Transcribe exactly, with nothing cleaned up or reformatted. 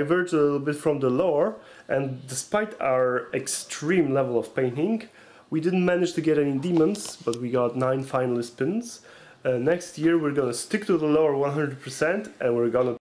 diverged a little bit from the lore, and despite our extreme level of painting, we didn't manage to get any demons, but we got nine finalist pins. Uh, next year we're gonna stick to the lore one hundred percent, and we're gonna